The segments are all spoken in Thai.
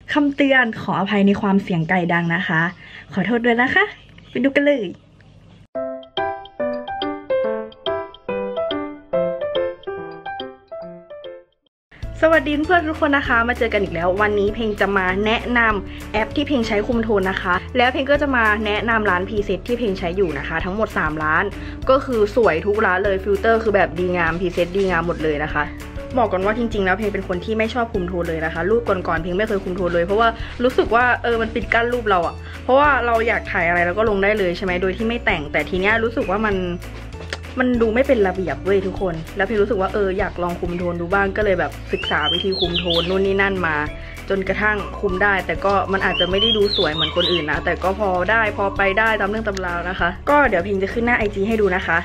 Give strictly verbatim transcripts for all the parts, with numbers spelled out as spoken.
คำเตือนขออภัยในความเสียงไก่ดังนะคะขอโทษด้วยนะคะไปดูกันเลยสวัสดีเพื่อนทุกคนนะคะมาเจอกันอีกแล้ววันนี้เพลงจะมาแนะนำแอปที่เพลงใช้คุมโทนนะคะแล้วเพลงก็จะมาแนะนำร้านพรีเซตที่เพลงใช้อยู่นะคะทั้งหมดสามร้านก็คือสวยทุกร้านเลยฟิลเตอร์คือแบบดีงามพรีเซตดีงามหมดเลยนะคะบอกก่อนว่าจริงๆแล้วเพลงเป็นคนที่ไม่ชอบคุมโทนเลยนะคะรูปก่อนๆเพลงไม่เคยคุมโทนเลยเพราะว่ารู้สึกว่าเออมันปิดกั้นรูปเราอะเพราะว่าเราอยากถ่ายอะไรแล้วก็ลงได้เลยใช่ไหมโดยที่ไม่แต่งแต่ทีเนี้ยรู้สึกว่ามันมันดูไม่เป็นระเบียบเว้ยทุกคนแล้วพี่รู้สึกว่าเอออยากลองคุมโทนดูบ้างก็เลยแบบศึกษาวิธีคุมโทนนู่นนี่นั่นมาจนกระทั่งคุมได้แต่ก็มันอาจจะไม่ได้ดูสวยเหมือนคนอื่นนะแต่ก็พอได้พอไปได้ตามเรื่องตำราวนะคะก็เดี๋ยวพิงจะขึ้นหน้า ไอ จี ให้ดูนะคะ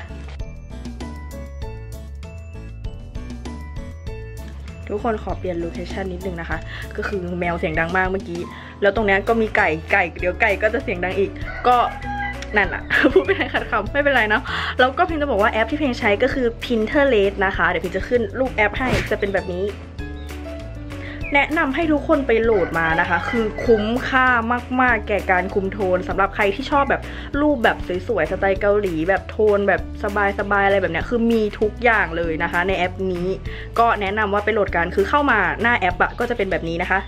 ทุกคนขอเปลี่ยนโลเคชันนิดนึงนะคะก็คือแมวเสียงดังมากเมื่อกี้แล้วตรงนี้ก็มีไก่ไก่เดี๋ยวไก่ก็จะเสียงดังอีกก็นั่นอะพูดไม่ได้ขัดคำไม่เป็นไรเนาะแล้วก็พิมจะบอกว่าแอปที่เพลงใช้ก็คือ Pinterest นะคะเดี๋ยวพิมจะขึ้นรูปแอปให้จะเป็นแบบนี้แนะนำให้ทุกคนไปโหลดมานะคะคือคุ้มค่ามากๆแก่การคุมโทนสำหรับใครที่ชอบแบบรูปแบบสวยๆสไตล์เกาหลีแบบโทนแบบสบายๆอะไรแบบเนี้ยคือมีทุกอย่างเลยนะคะในแอปนี้ก็แนะนำว่าไปโหลดกันคือเข้ามาหน้าแอปอะก็จะเป็นแบบนี้นะคะ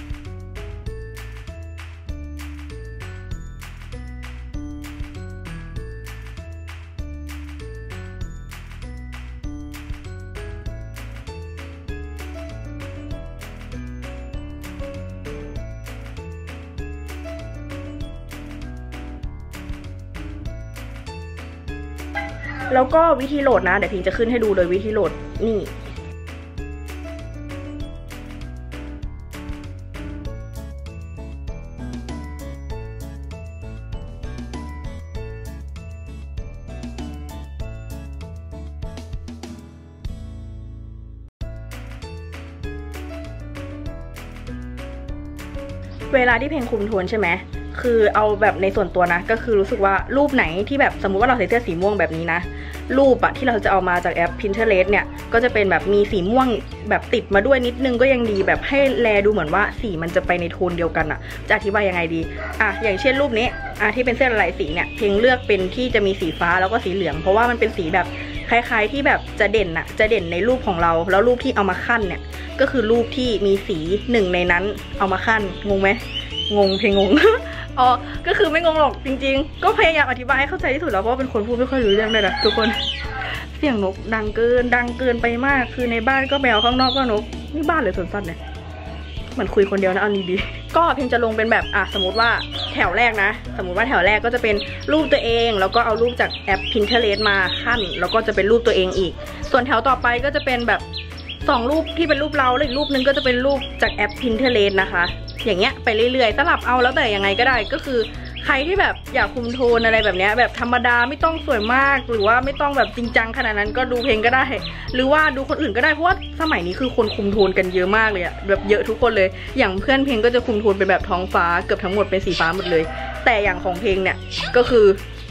แล้วก็วิธีโหลดนะเดี๋ยวพิงจะขึ้นให้ดูเลยวิธีโหลดนี่เวลาที่เพลงคุมโทนใช่ไหมคือเอาแบบในส่วนตัวนะก็คือรู้สึกว่ารูปไหนที่แบบสมมุติว่าเราใส่เสื้อสีม่วงแบบนี้นะรูปอะที่เราจะเอามาจากแอป Pinterest เนี่ยก็จะเป็นแบบมีสีม่วงแบบติดมาด้วยนิดนึงก็ยังดีแบบให้แลดูเหมือนว่าสีมันจะไปในโทนเดียวกันอะจะอธิบายยังไงดีอ่ะอย่างเช่นรูปนี้อ่ะที่เป็นเสื้อหลายสีเนี่ยเพลงเลือกเป็นที่จะมีสีฟ้าแล้วก็สีเหลืองเพราะว่ามันเป็นสีแบบคล้ายๆที่แบบจะเด่นอะจะเด่นในรูปของเราแล้วรูปที่เอามาคั่นเนี่ยก็คือรูปที่มีสีหนึ่งในนั้นเอามาคั่นงงไหมงงเพลงงงอ๋อก็คือไม่งงหรอกจริงๆก็พยายามอธิบายให้เข้าใจที่สุดแล้วเพราะว่าเป็นคนพูดไม่ค่อยรู้เรื่องเลยนะทุกคนเสียงนกดังเกินดังเกินไปมากคือในบ้านก็แมวข้างนอกก็นกนี่บ้านหรือสวนสัตว์เนี่ยเหมือนคุยคนเดียวนะเอาดีๆก็เพียงจะลงเป็นแบบอ่ะสมมติว่าแถวแรกนะสมมติว่าแถวแรกก็จะเป็นรูปตัวเองแล้วก็เอารูปจากแอป Pinterest มาขั้นแล้วก็จะเป็นรูปตัวเองอีกส่วนแถวต่อไปก็จะเป็นแบบสองรูปที่เป็นรูปเราแล้วอีกรูปนึงก็จะเป็นรูปจากแอป Pinterest นะคะอย่างเงี้ยไปเรื่อยๆสลับเอาแล้วแต่ยังไงก็ได้ก็คือใครที่แบบอยากคุมโทนอะไรแบบเนี้ยแบบธรรมดาไม่ต้องสวยมากหรือว่าไม่ต้องแบบจริงจังขนาดนั้นก็ดูเพลงก็ได้หรือว่าดูคนอื่นก็ได้เพราะว่าสมัยนี้คือคนคุมโทนกันเยอะมากเลยอะแบบเยอะทุกคนเลยอย่างเพื่อนเพลงก็จะคุมโทนเป็นแบบท้องฟ้าเกือบทั้งหมดเป็นสีฟ้าหมดเลยแต่อย่างของเพลงเนี่ยก็คือ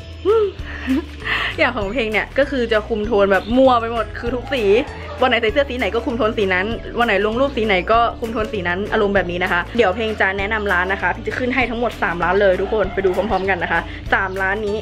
อย่างของเพลงเนี่ยก็คือจะคุมโทนแบบมั่วไปหมดคือทุกสีวันไหนใส่เสื้อสีไหนก็คุมโทนสีนั้นวันไหนลงรูปสีไหนก็คุมโทนสีนั้นอารมณ์แบบนี้นะคะเดี๋ยวเพลงจะแนะนำร้านนะคะพี่จะขึ้นให้ทั้งหมดสามร้านเลยทุกคนไปดูพร้อมๆกันนะคะสามร้านนี้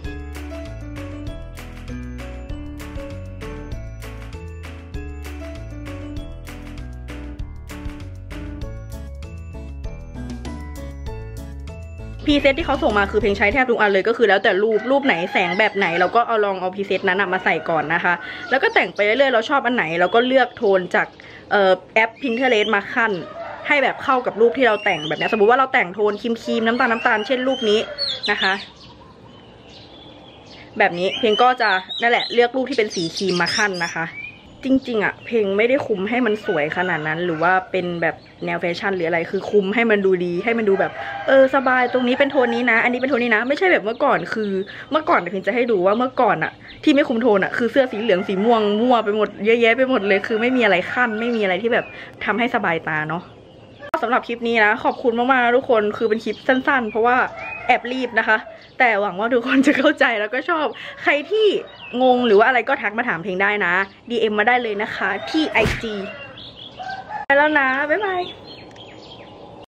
พรีเซตที่เขาส่งมาคือเพลงใช้แทบทุกอันเลยก็คือแล้วแต่รูปรูปไหนแสงแบบไหนเราก็เอาลองเอาพรีเซตนั้นมาใส่ก่อนนะคะแล้วก็แต่งไปเรื่อยๆเราชอบอันไหนเราก็เลือกโทนจากเอ่อแอป Pinterest มาขั้นให้แบบเข้ากับรูปที่เราแต่งแบบนี้สมมุติว่าเราแต่งโทนครีมๆน้ำตาลน้ำตาลเช่นรูปนี้นะคะแบบนี้เพลงก็จะนั่นแหละเลือกรูปที่เป็นสีครีมมาขั้นนะคะจริงๆอะเพลงไม่ได้คุมให้มันสวยขนาดนั้นหรือว่าเป็นแบบแนวแฟชั่นหรืออะไรคือคุมให้มันดูดีให้มันดูแบบเออสบายตรงนี้เป็นโทนนี้นะอันนี้เป็นโทนนี้นะไม่ใช่แบบเมื่อก่อนคือเมื่อก่อนเพลงจะให้ดูว่าเมื่อก่อนอะที่ไม่คุมโทนอะคือเสื้อสีเหลืองสีม่วงมั่วไปหมดเยอะแยะไปหมดเลยคือไม่มีอะไรขั้นไม่มีอะไรที่แบบทำให้สบายตาเนาะสำหรับคลิปนี้นะขอบคุณมากๆทุกคนคือเป็นคลิปสั้นๆเพราะว่าแอบรีบนะคะแต่หวังว่าทุกคนจะเข้าใจแล้วก็ชอบใครที่งงหรือว่าอะไรก็ทักมาถามเพลงได้นะ ดี เอ็ม มาได้เลยนะคะที่ ไอ จี ไปแล้วนะบ๊ายบาย